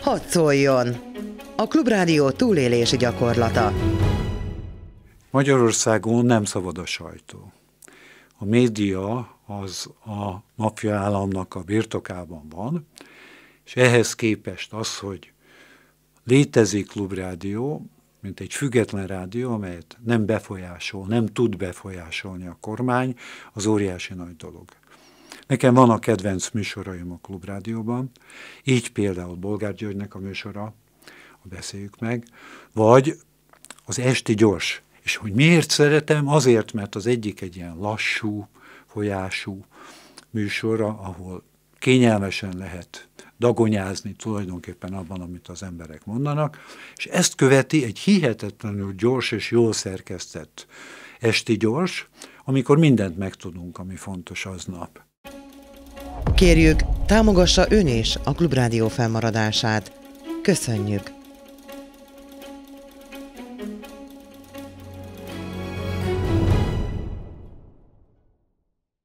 Hadd szóljon! A Klubrádió túlélési gyakorlata. Magyarországon nem szabad a sajtó. A média az a maffia államnak a birtokában van, és ehhez képest az, hogy létezik Klubrádió, mint egy független rádió, amelyet nem befolyásol, nem tud befolyásolni a kormány, az óriási nagy dolog. Nekem van a kedvenc műsoraim a Klubrádióban, így például Bolgár Györgynek a műsora, a Beszéljük meg, vagy az Esti Gyors. És hogy miért szeretem? Azért, mert az egyik egy ilyen lassú, folyású műsora, ahol kényelmesen lehet dagonyázni tulajdonképpen abban, amit az emberek mondanak, és ezt követi egy hihetetlenül gyors és jól szerkesztett Esti Gyors, amikor mindent megtudunk, ami fontos aznap. Kérjük, támogassa ön is a Klubrádió fennmaradását. Köszönjük!